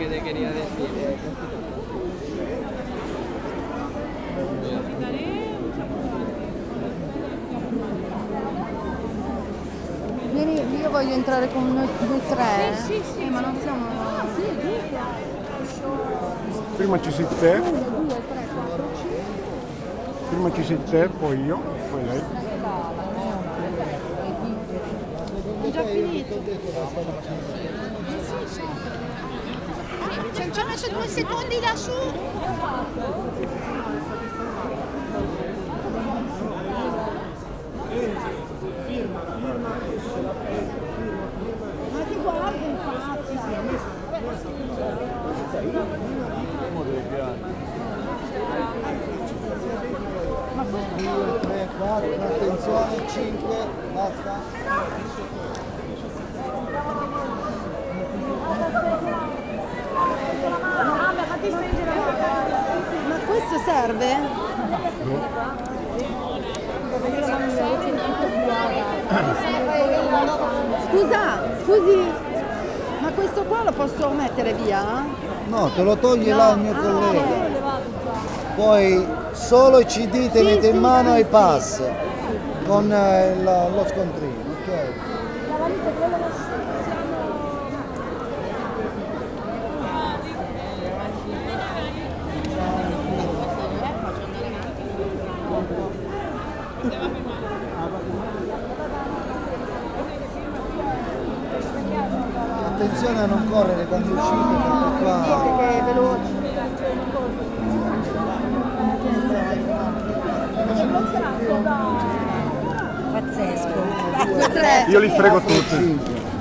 que te quería decir. Vieni, io voglio entrare con noi tre. Sì, sì, ma non siamo. Ah, sì, giusto. Prima ci sei te, 1, 2, 3, 4, 5. prima ci sei te, poi io, poi lei. Ho già finito. Ci ho messo 2 secondi lassù. Ma ti guardi in faccia. 2, 3, 4, attenzione, 5, basta. Ma questo serve? Scusi, ma questo qua lo posso mettere via? No, te lo togli là il mio collega. Poi solo i CD tenete in mano e pass con lo scontrino, ok? Attenzione a non correre quando uscite perché qua... Che è veloce. Pazzesco. Io li frego tutti.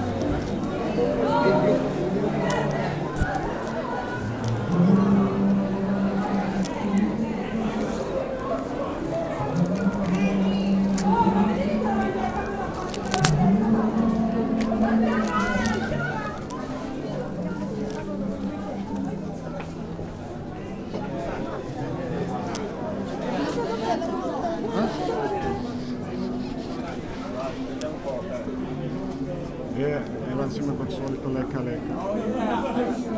E va insieme col solito lecca lecca.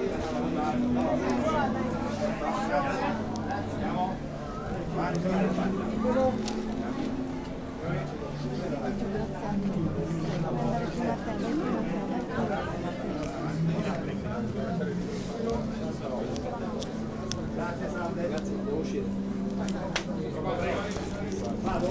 Ragazzi, devo uscire. Vado?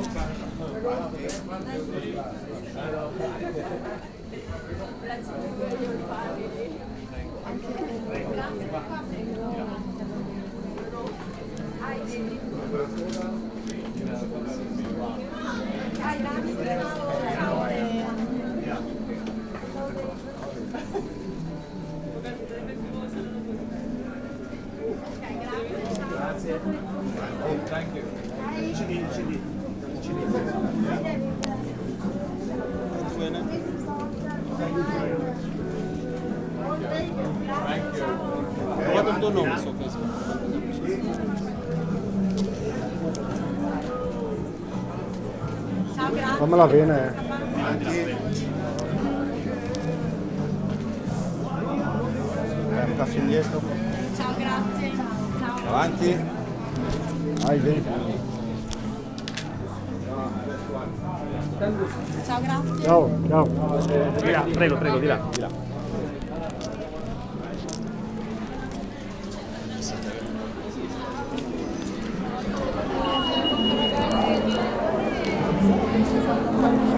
Grazie. Thank you. CD. Bene. Thank you. Guarda il tuo nome su Facebook. Ciao, grazie. Fammela bene. Un passo indietro. Ciao, grazie. Ciao. Avanti. Vai, vieni. Ciao, grazie. Ciao, ciao. Di là, prego, di là, di là. Ciao.